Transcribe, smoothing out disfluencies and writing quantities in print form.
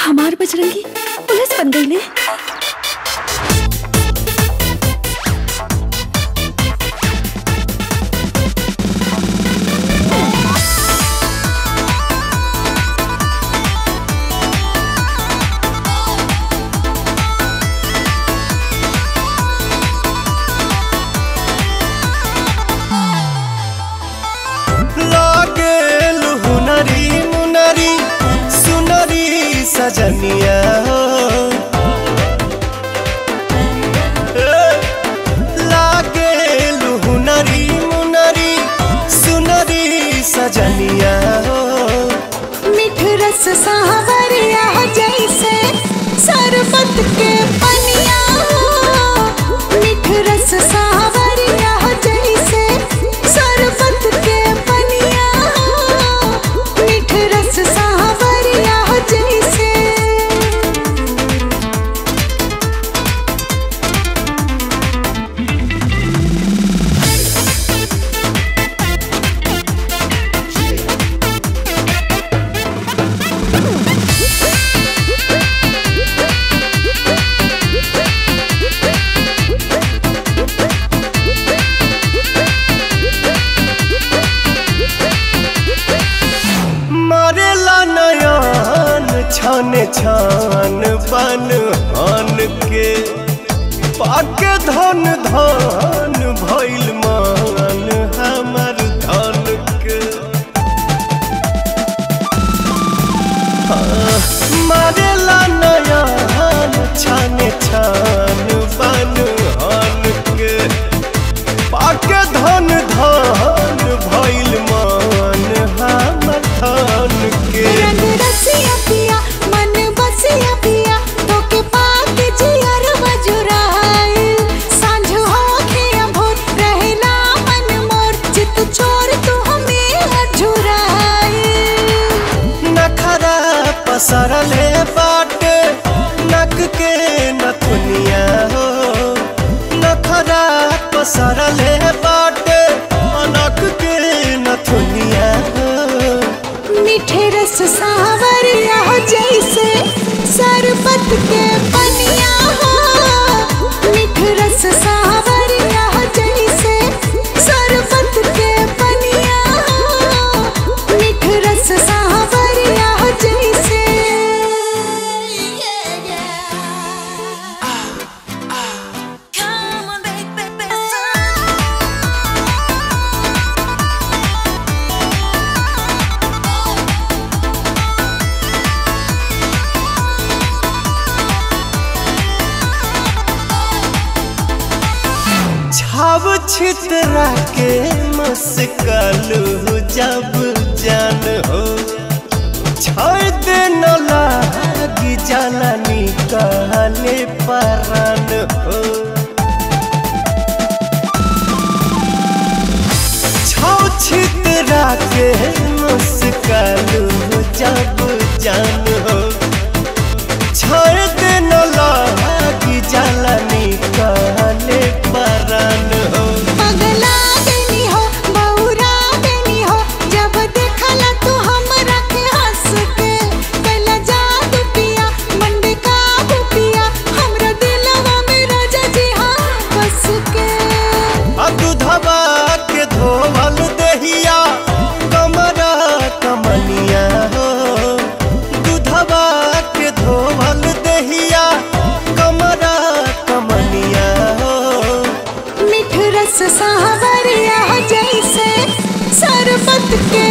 हमार बजरंगी पुलिस बन गई ले। सजनिया लागे लुहुनरी मुनरी सुनरी सजनिया मीठ रस सावरिया जैसे शरबत के पनिया। मीठ रस सावरिया जैसे शरबत के पनिया। मीठ रस सावरिया जैसे। मारेला नयन छान छान बन हन के पाके धन धन भइल मान हमर धन के। मारेला नयन छान छान बन हन के पाके धन धन भइल मान हमर धन के। रंग रसिया पिया मन बसिया पिया तोके पाके जियर बजुराइल। सांझ होके भोर रहला मन मोर चित छोड़ तू हमें अझुराइल। नखरा पसरले बाटे नक के नथुनिया हो। नखरा पसरले बाटे नक के नथुनिया हो। मीठे रस सावरिया जैसे शरबत के पनिया। मीठ रस सावरिया जैसे शरबत के पनिया। मीठ रस सावरिया जैसे। छाव छितरा के मस्कलू जब जान हो। छाय दे न लागी जाला निकाले परान हो। छाव छितरा के मस्कलू जब जान हो। छाय दे न लागी जाला निकाले परान हो। पगला देनी हो बहुरा देनी हो जब देखला तू हमरा के हंस के। कैला जादू पिया मन में काबू पिया हमरा दिलवा में राजा जी हाँ बस के। दूधवा के धोवल दहिया कमरा कमनिया हो। दूधवा के धोवल दहिया कमरा कमनिया हो। मीठ रस सावरिया जैसे शरबत के